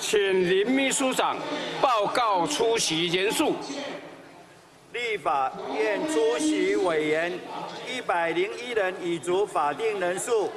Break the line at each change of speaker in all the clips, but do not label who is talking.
请林秘书长报告出席人数。
立法院出席委员101人，已足法定人数。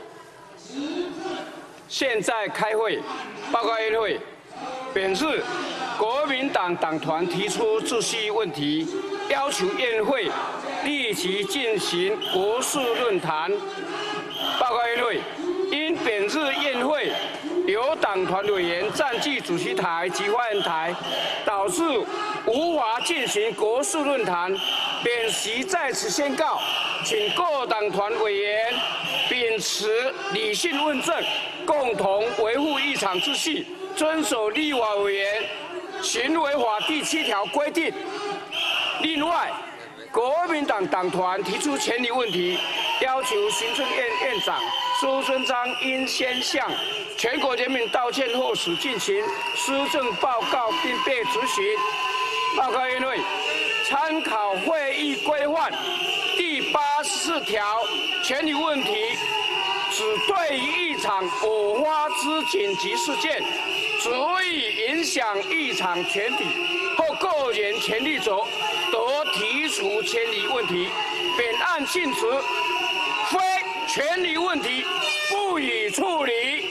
现在开会，报告院会，本次国民党党团提出秩序问题，要求院会立即进行国事论坛。报告院会，因本次院会有党团委员占据主席台及发言台，导致无法进行国事论坛，本席在此宣告，请各党团委员秉持理性问政，共同维护议场秩序，遵守立法委员行为法第7条规定。另外，国民党党团提出权力问题，要求行政院院长苏贞昌应先向全国人民道歉后，始进行施政报告，并被执行。报告院会，参考会议规范第84条，权力问题只对于一场偶发之紧急事件，只会影响议场全体或个人权利者，得提出权力问题。本案性质非权力问题，不予处理。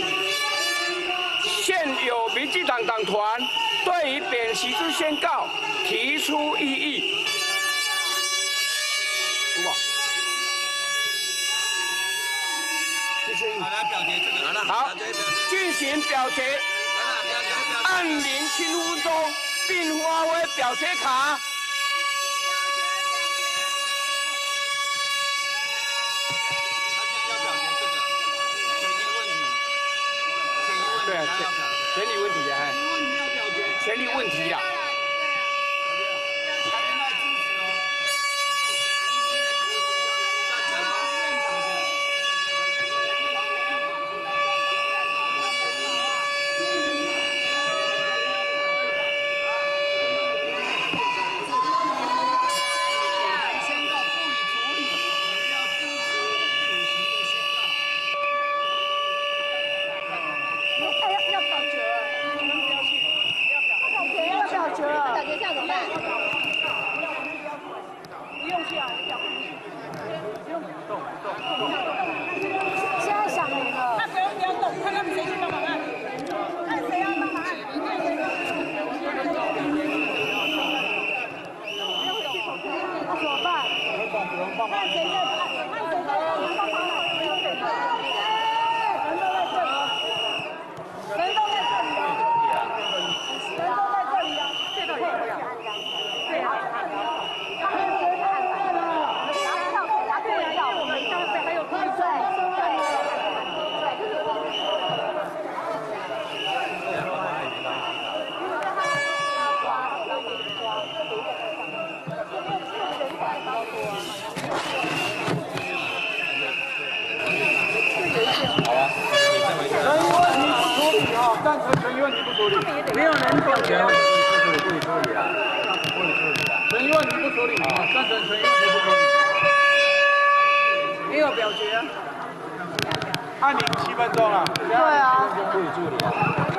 现有民进党党团对于本席之宣告提出异议。
好，来表决这个。
好，进行表决。按铃7分钟，并发挥表决卡。对啊，权利问题啊，权利问题啊。
赞成权益问题不处理，
没有人表决。
不处理啊，权益问题不处理啊，赞成权益问题不处理。
没有表决啊。
按铃7分钟啊。
对啊。
不予处理啊。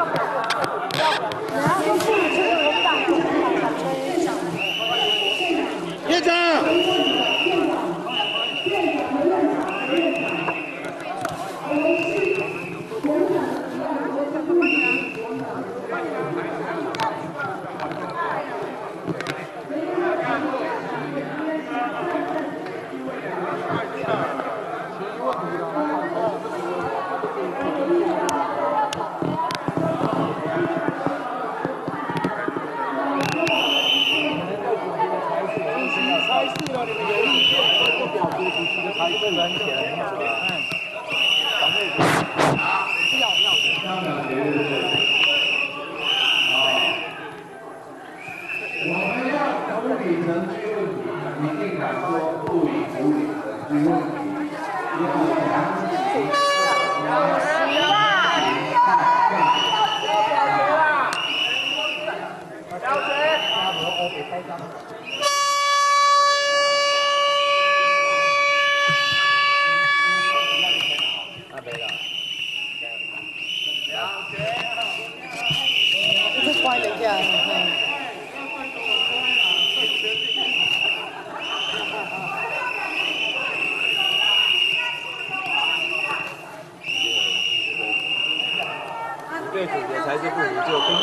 院长。
对主角才是不如就公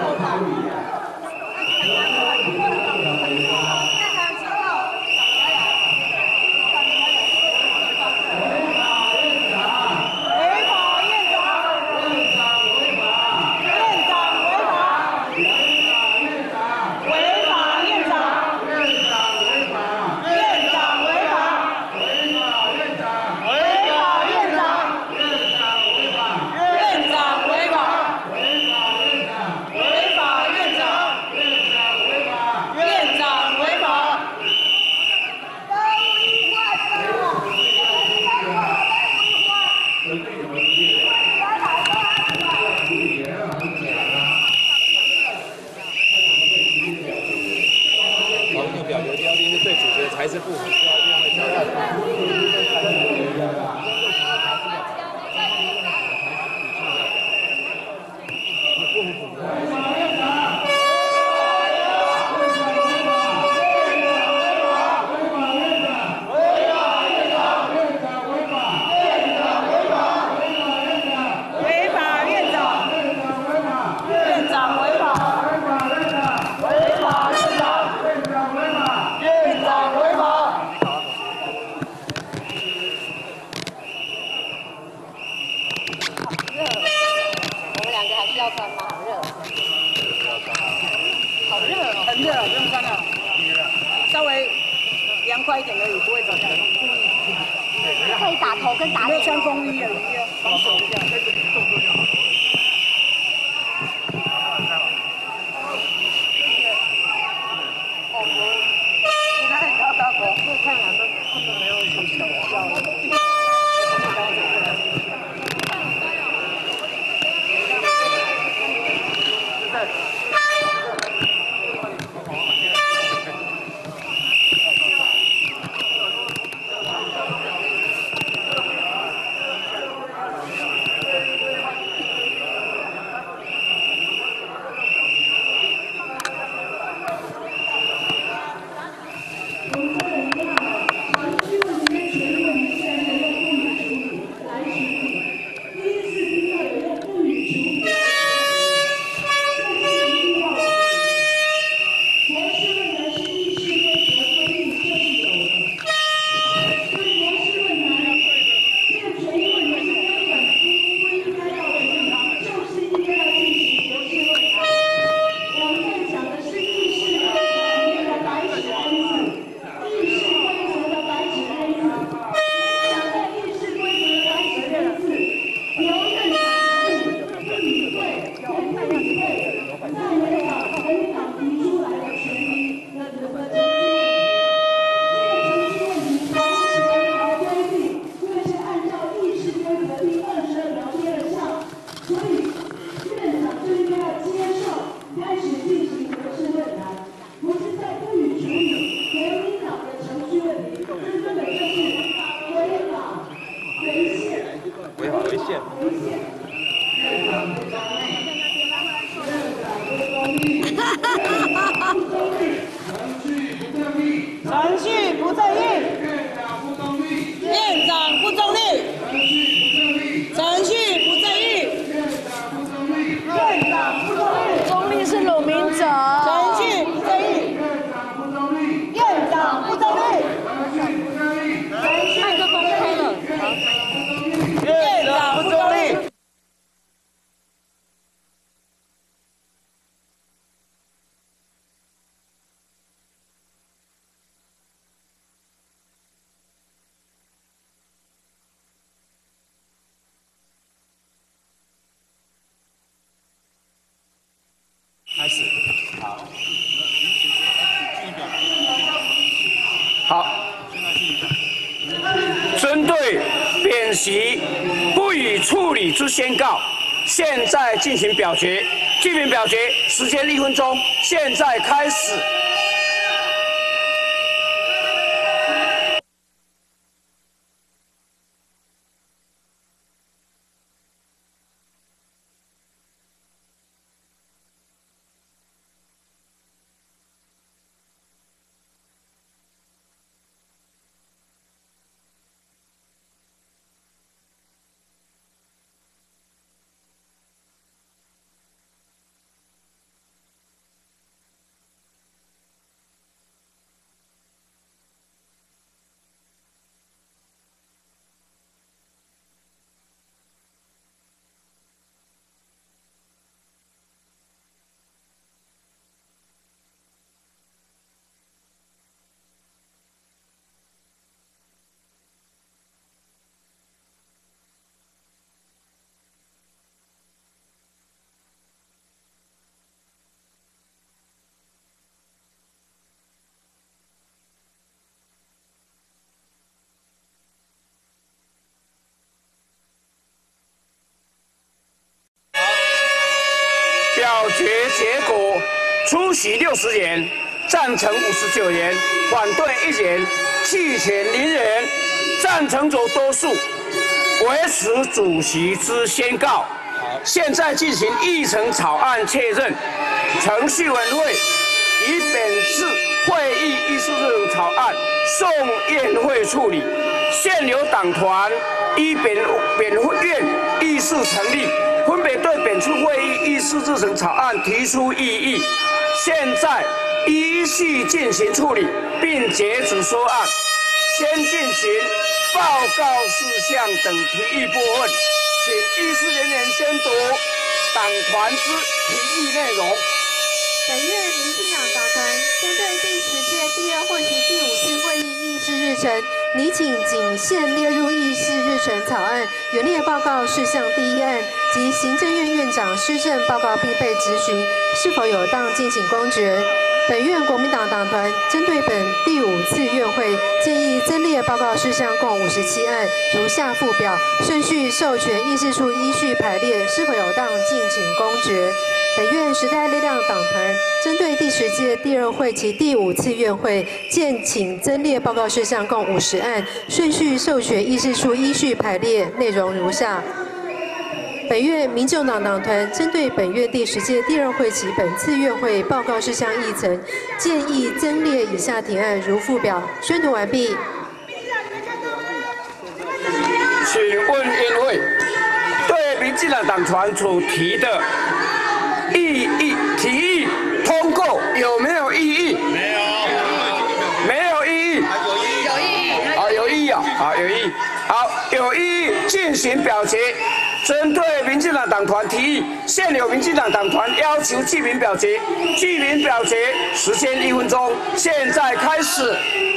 还是不符，
快一点而已，不会怎么样。可以打头跟打脸。没有穿风衣啊，一定要防守一下。动作就好。哦，你看高高狗，这看两个根本没有很小。
程序不正义，院长不中立，程序不正义，院长不中立，
中立是鲁明哲，
程序不正义，院长不中立，
麦克风开了，
院长不中立。
开始，好，
好，针对扁席不予处理之宣告，现在进行表决。记名表决时间1分钟，现在开始。 表决结果：出席60人，赞成59人，反对1人，弃权0人。赞成者多数，维持主席之宣告。现在进行议程草案确认。程序委员会以本次会议议事日程草案送院会处理。现有党团依本院议事成立，分别对本次会议议事日程草案提出异议。现在依序进行处理，并截止说案。先进行报告事项等提议部分，请议事人员先读党团之提议内容。
本院民进党党团针对第10届第2会期第5次会议议事日程，拟请仅限列入议事日程草案原列报告事项第1案及行政院院长施政报告，并被质询是否有当进行公决。本院国民党党团针对本第5次院会建议增列报告事项共57案，如下附表，顺序授权议事处依序排列，是否有当进行公决。本院时代力量党团针对第10届第2会期第5次院会建请增列报告事项共50案，顺序授权议事处依序排列，内容如下。本院民众党党团针对本院第10届第2会期本次院会报告事项议程，建议增列以下提案，如附表。宣读完毕。
请问院会对民进党党团所提的提议通过有没有异议？没有。没有异议？有异议。啊，有异议啊！好，有异议。好，有异议进行表决。针对民进党党团提议，现有民进党党团要求记名表决，记名表决时间1分钟，现在开始。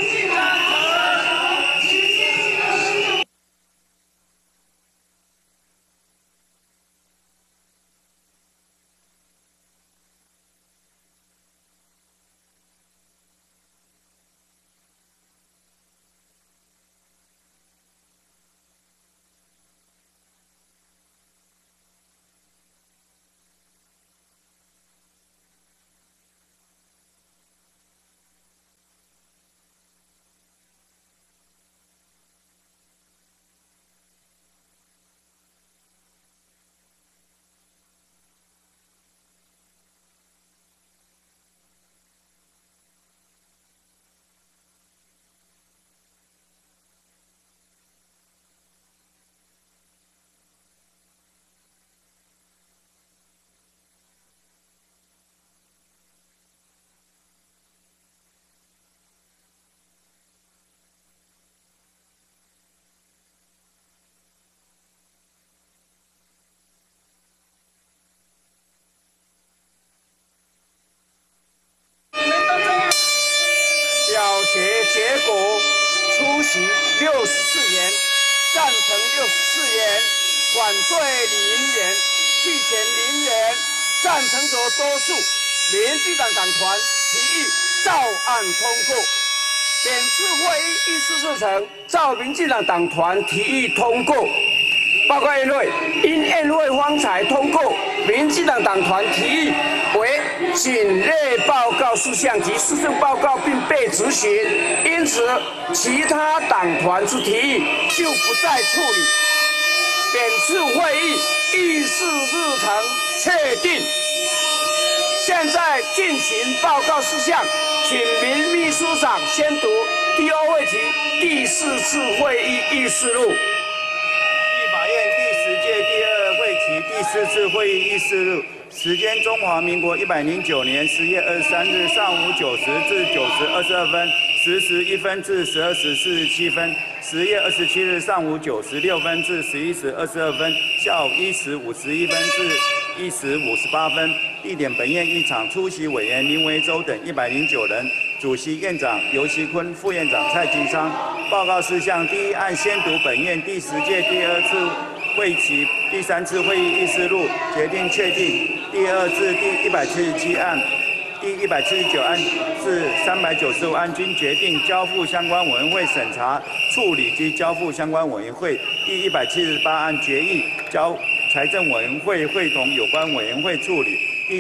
表决结果：出席64人，赞成64人，反对0人，弃权0人。赞成者多数，民进党党团提议照案通过。本次会议议事日程照民进党党团提议通过。报告院会，因院会方才通过民进党党团提议为仅列报告事项及施政报告，并被质询，因此其他党团之提议就不再处理。本次会议议事日程确定。现在进行报告事项，请民秘书长先读第2会期第4次会议议事录。
立法院第10届第2会期第4次会议议事录，时间：中华民国109年10月23日上午9时至9时22分，10时1分至12时47分；10月27日上午9时6分至11时22分，下午1时51分至1时58分。地点：本院议场。出席委员林维洲等109人。主席院长游锡堃，副院长蔡金昌。报告事项：第1案，先读本院第10届第2次会期第3次会议议事录，决定确定第2至第177案、第179案至395案均决定交付相关委员会审查处理及交付相关委员会。第178案决议交财政委员会会同有关委员会处理。 第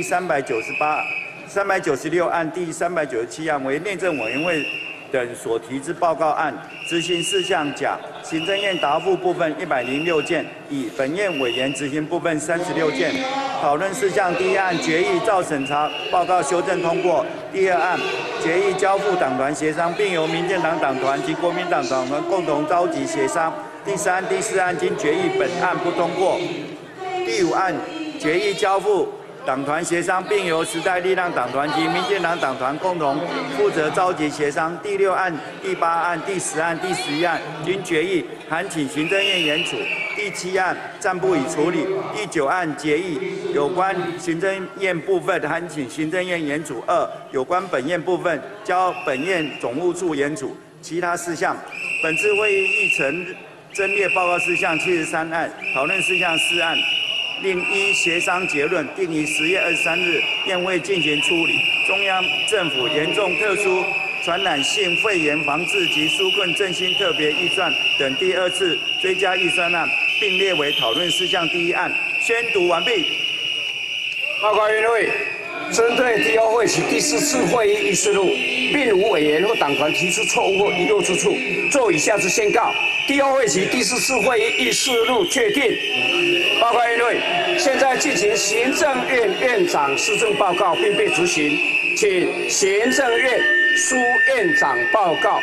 396案、第397案为内政委员会等所提之报告案，执行事项甲行政院答复部分106件，乙本院委员执行部分36件。讨论事项第一案决议照审查报告修正通过。第二案决议交付党团协商，并由民进党党团及国民党党团共同召集协商。第三、第四案经决议，本案不通过。第五案决议交付党团协商，并由时代力量党团及民进党党团共同负责召集协商。第六案、第八案、第10案、第11案经决议函请行政院研处。第7案暂不予处理。第9案决议有关行政院部分函请行政院研处；2有关本院部分交本院总务处研处。其他事项，本次会议议程增列报告事项73案，讨论事项4案。另依协商结论，定于10月23日宴会进行处理。中央政府严重特殊传染性肺炎防治及纾困振兴特别预算等第2次追加预算案，并列为讨论事项第1案。宣读完毕。
报告院会针对第2会期第4次会议议事录，并无委员或党团提出错误或遗漏之处，做以下之宣告：第2会期第4次会议议事录确定。报告院会现在进行行政院院长施政报告，并被执行，请行政院苏院长报告。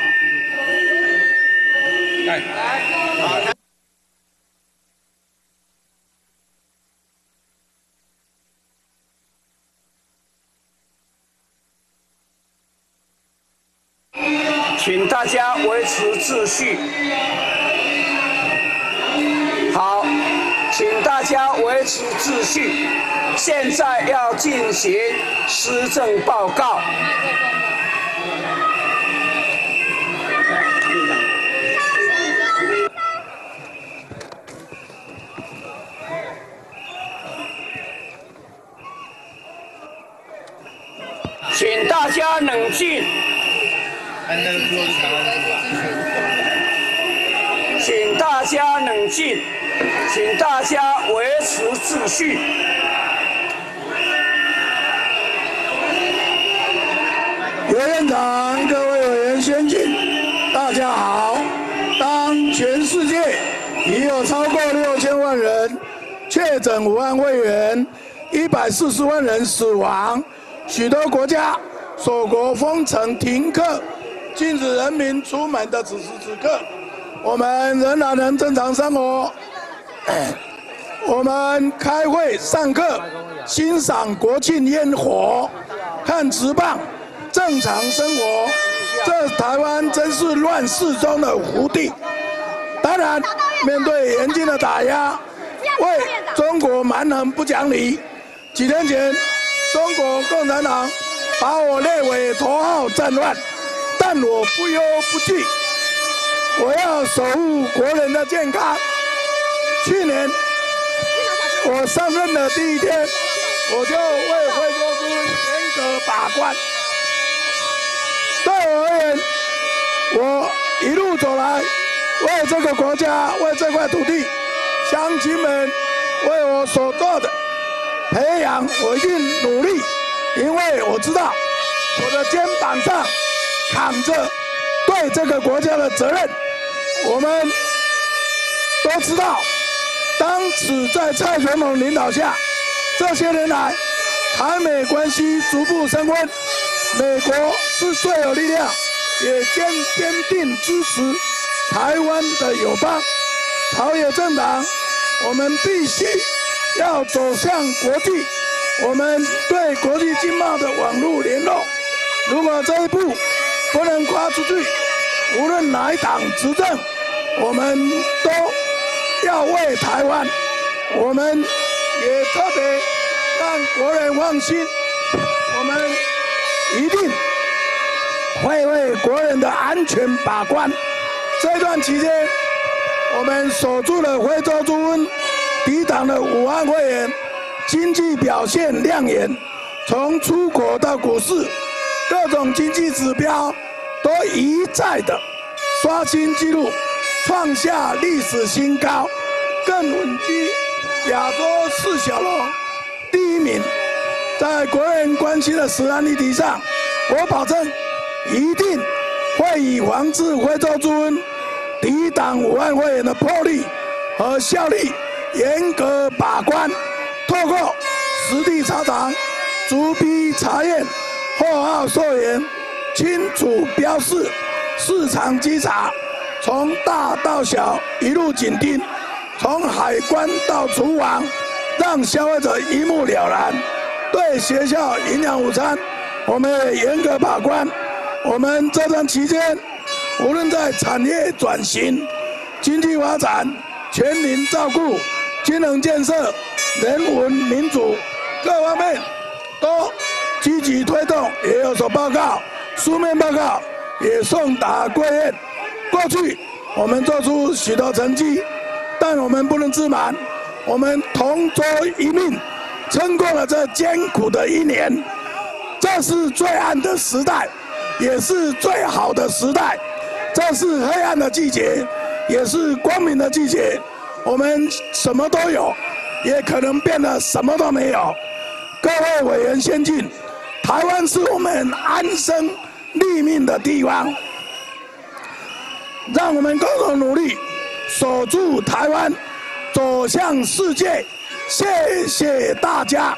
请大家维持秩序。好，请大家维持秩序。现在要进行施政报告。请大家冷静。请大家冷静，请大家维持秩序。
委员长、各位委员先进，大家好。当全世界已有超过6000万人确诊武汉肺炎，140万人死亡，许多国家锁国封城停课，禁止人民出门的此时此刻，我们仍然能正常生活。我们开会、上课、欣赏国庆烟火、看职棒，正常生活。这台湾真是乱世中的福地。当然，面对严峻的打压，为中国蛮横不讲理。几天前，中国共产党把我列为头号战乱。但我不忧不惧，我要守护国人的健康。去年我上任的第1天，我就为惠州猪严格把关。对我而言，我一路走来，为这个国家，为这块土地，乡亲们为我所做的培养，我一定努力，因为我知道我的肩膀上扛着对这个国家的责任。我们都知道，当此在蔡总统领导下，这些年来，台美关系逐步升温。美国是最有力量，也坚定支持台湾的友邦。朝野政党，我们必须要走向国际，我们对国际经贸的网络联络，如果这一步不能跨出去，无论哪一党执政，我们都要为台湾，我们也特别让国人放心，我们一定会为国人的安全把关。这段期间，我们守住了惠州猪瘟，抵挡了武汉肺炎，经济表现亮眼，从出口到股市，各种经济指标都一再的刷新纪录，创下历史新高，更稳居亚洲4小龙第1名。 在国人关心的食安议题上，我保证一定会以防治非洲猪瘟、抵挡武汉肺炎的魄力和效力，严格把关，透过实地查厂、逐批查验、货号溯源、清楚标示、市场稽查，从大到小一路紧盯，从海关到厨房，让消费者一目了然。对学校营养午餐，我们也严格把关。我们这段期间，无论在产业转型、经济发展、全民照顾、军能建设、人文民主各方面，都积极推动，也有所报告，书面报告也送达贵院。过去我们做出许多成绩，但我们不能自满，我们同舟一命，撑过了这艰苦的一年。这是最暗的时代，也是最好的时代。这是黑暗的季节，也是光明的季节。我们什么都有，也可能变得什么都没有。各位委员先进，台湾是我们安身立命的地方，让我们共同努力，守住台湾，走向世界。谢谢大家。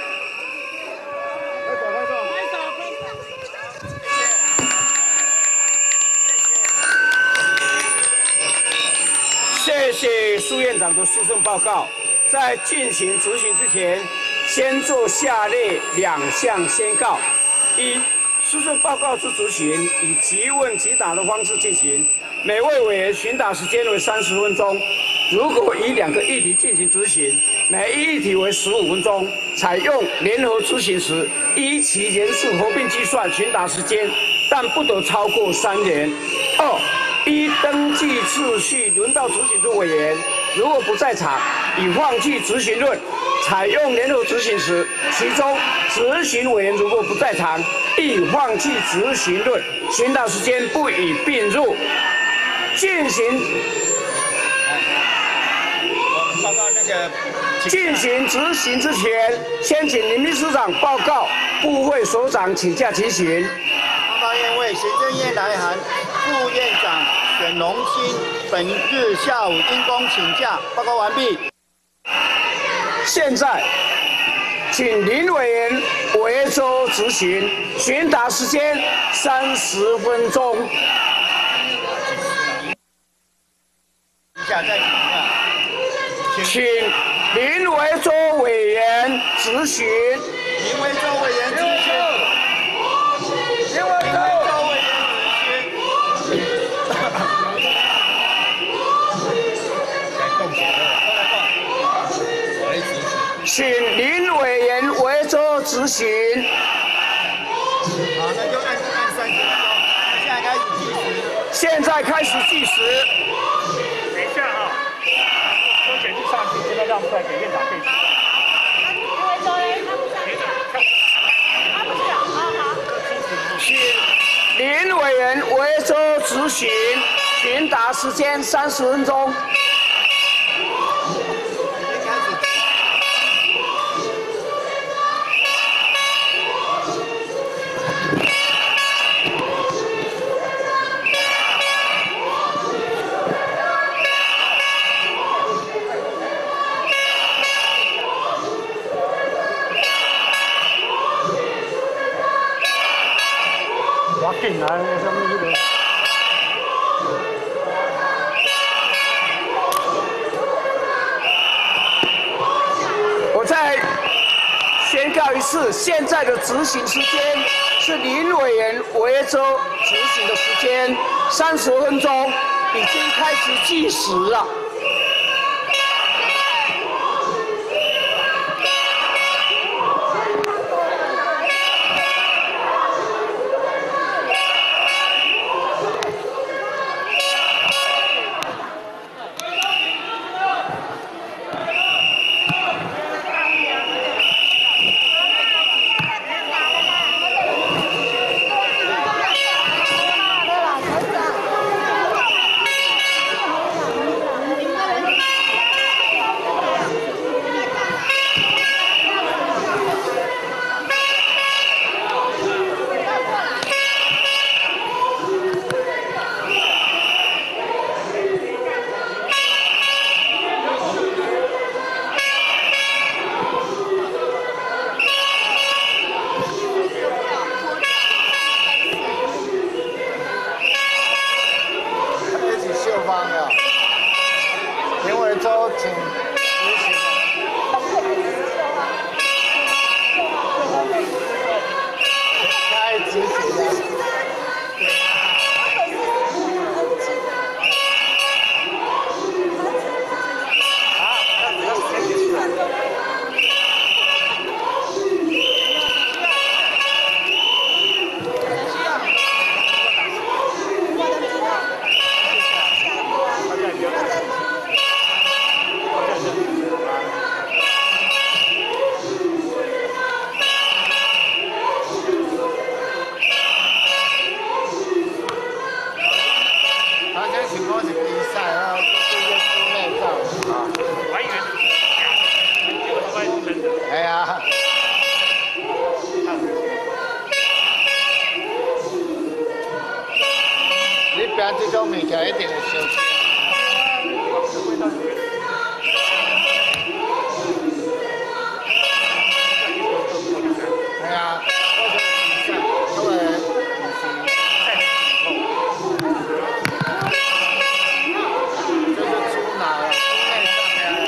谢谢苏院长的书证报告。在进行执行之前，先做下列2项宣告：一、书证报告之执行以即问即答的方式进行，每位委员询答时间为30分钟。如果以2个议题进行执行，每一议题为15分钟，采用联合执行时，依其人数合并计算询答时间，但不得超过3人。2、依登记次序轮到执行之委员，如果不在场，已放弃执行论，采用联合执行时，其中执行委员如果不在场，亦放弃执行论，询答时间不予并入。进行执行之前，先请林秘书长报告部会首长请假情形。
发言为行政院来函，副院长沈荣兴本日下午因公请假，报告完毕。
现在，请林委员维州执行，询答时间30分钟。请林维州委员执行。
林维州委员执行。林维州委员执行。
请林委员维州执行。
好，那就按30分钟。现在开始计时。
现在开始计时。
等一下啊，收钱去上去，现在让出来给院长可以去。
请林委员维州执行，询答时间30分钟。
进来，什么意思？
我再宣告一次，现在的执行时间是林委员维州执行的时间30分钟，已经开始计时了。
这种物件一定会烧钱。系啊，我因为就是猪脑啊，内脏啊。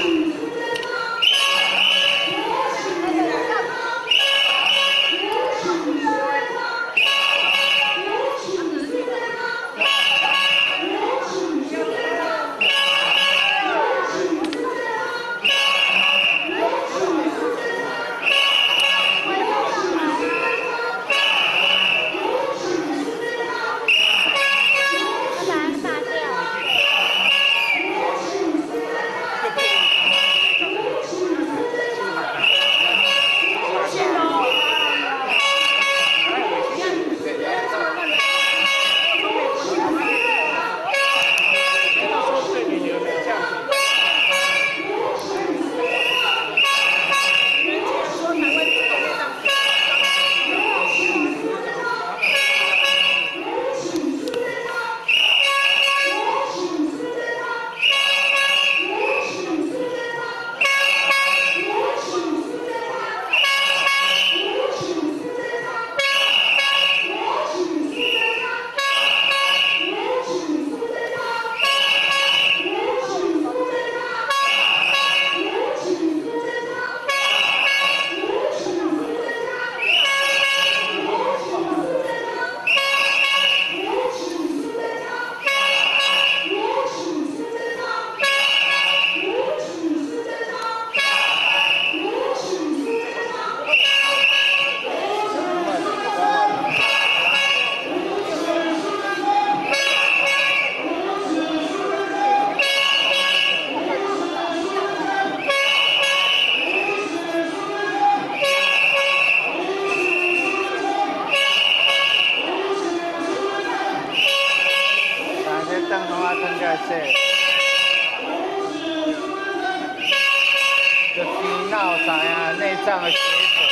就心脑啥呀，内脏的血肿。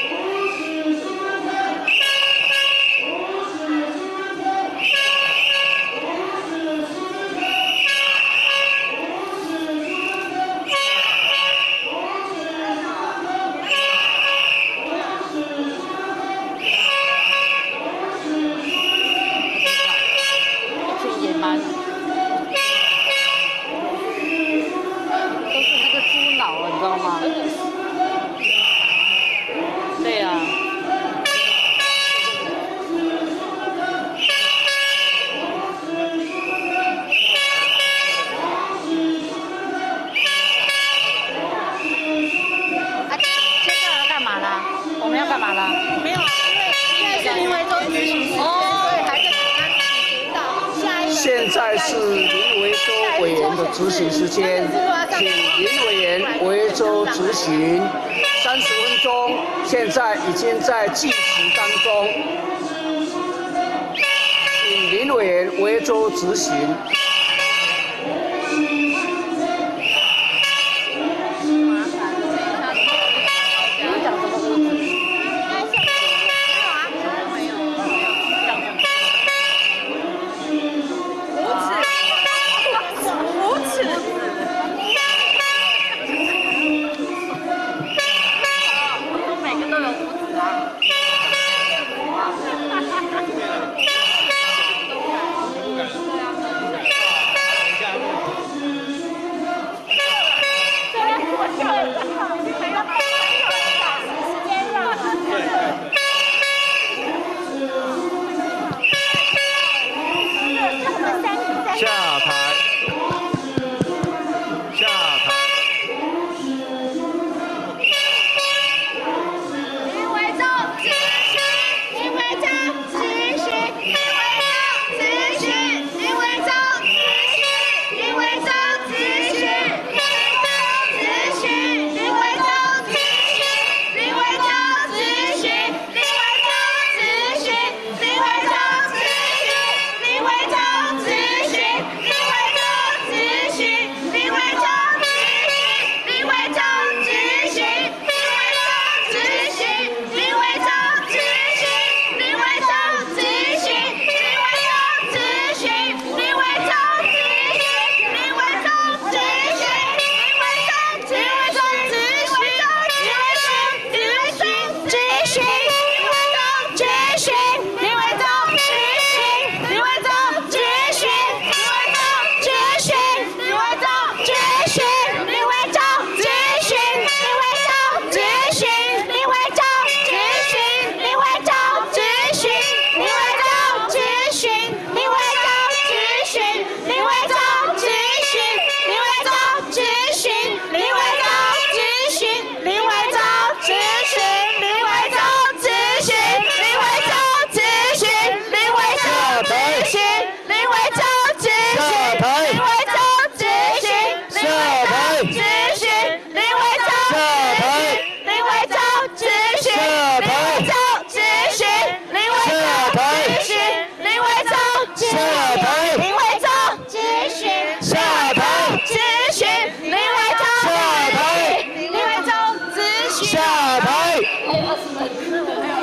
也蛮，都是那个猪脑，你知道吗？对呀、啊。接下来要干嘛啦？我们要干嘛啦？没有，因为是林维洲执行时间，所以还在等他执行到下一个。
现在是林维洲委员的执行时间，请林委员维州执行30分钟，现在已经在计时当中，请林委员维州执行。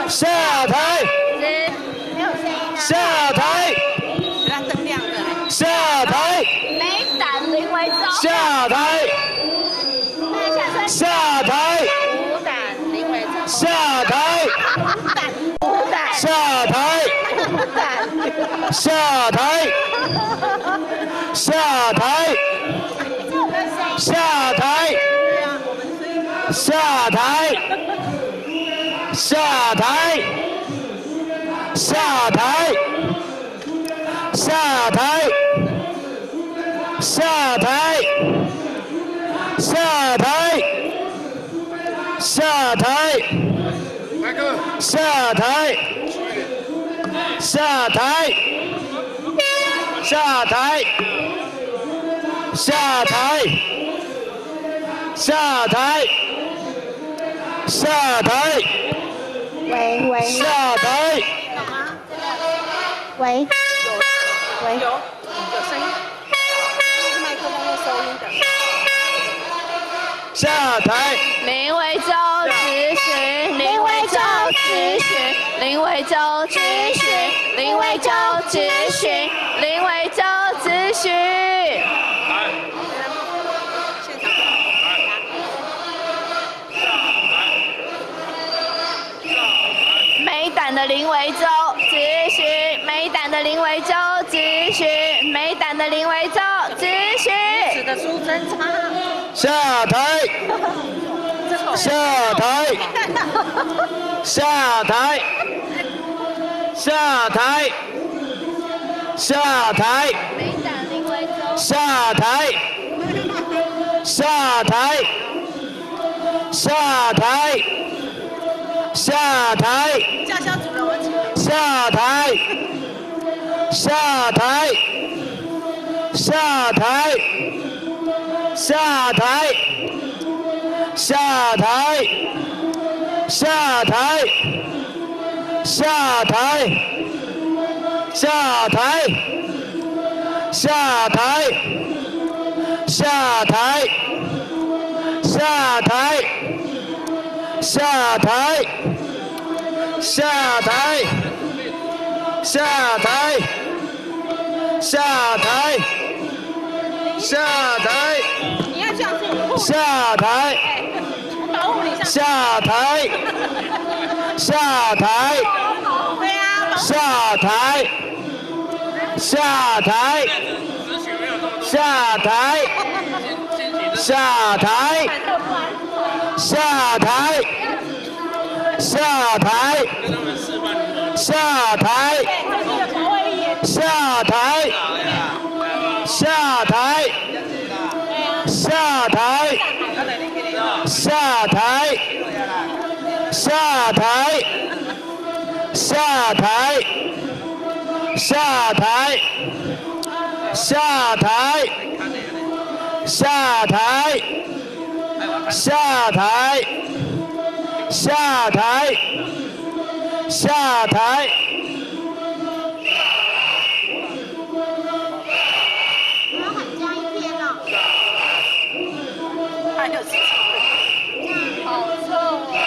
下台，
没有声音啊。
下台，
让灯亮的。
下台，
没胆林为忠。
下台，下台，
无胆林为忠。
下台，
无胆。
下台，
无胆。
下台，下台，下台，下台，下台，下台，下台，下台，下台，下台，下台，下台，下台，下台，下台，下台，
喂，
下台，
喂，
有声音。麦克风会收音的。
下台，
林维洲咨询，林维洲咨询，林维洲咨询，林维洲咨询，林维洲咨询。没胆的林维洲咨询，没胆的林维洲咨询，没胆的林维洲咨询。
指的书真差。
下台，下台，下台，下台，下台，
没胆林维洲。
下台，下台，下台，下台，
叫肖主任，我请问。
下台，下台，下台，下台，下台，下台，下台，下台，下台，下台，下台，下台，下台，下台，下台，下台，
你要这样子。
下台，
我保护你一下。
下台，下台，
对啊。
下台，下台，下台，下台，下台，下台，下台，下台，下台，下台，下台，下台，下台，下台，下台，下台，下台，下台，下台。
还有事情。
好臭啊！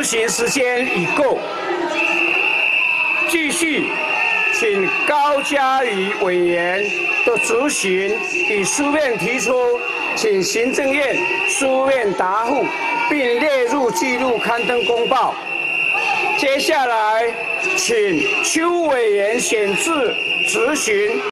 询时间已过，继续请高嘉瑜委员的质询以书面提出，请行政院书面答复，并列入记录刊登公报。接下来，请邱委员选字质询。